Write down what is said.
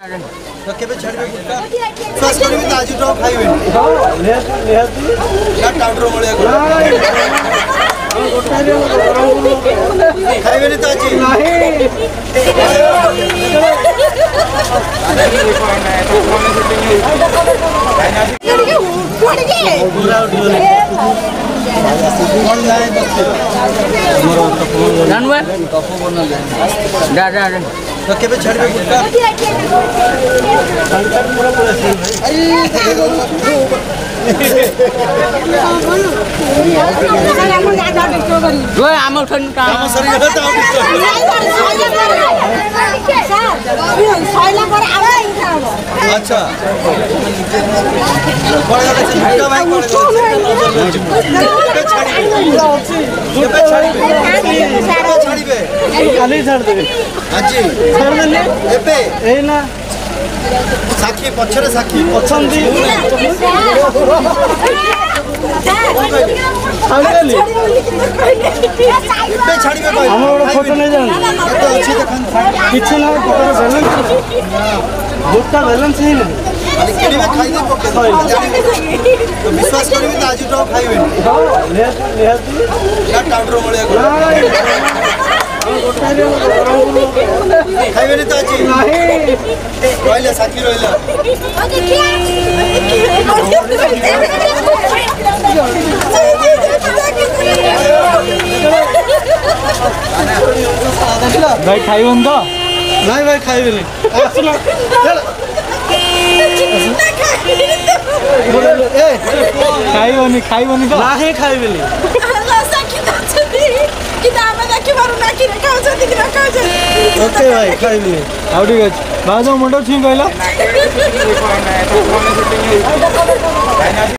तो केबे छाड़बे गुटका विश्वास करबे त आज उठाओ खाइबे या टाउडर मळिया खाइबे नि त आज नाही तो केबे छाड़बे गुटका अच्छा साखी पछरे साखी पछंदी फाइनली एबे छाड़ीबे कोइ हमर फोटो नै जान तो अछि देखन किछ ना फोटो बैलेंस गुटका बैलेंस ही नै खाली केबे खाइ दे पके तो विश्वास करबे त आज उठाओ खाइबे ले या टाउडर मळिया खाइबे नि त आज नाही रोइला साखी रोइला भाई खाइबन तो नहीं भाई खाइबे नि आसला ए खाइबनी तो नाही खाइबे नि ओके भाई खाइबे आउ ठीक अछि बाजो मंडो ठीक कहला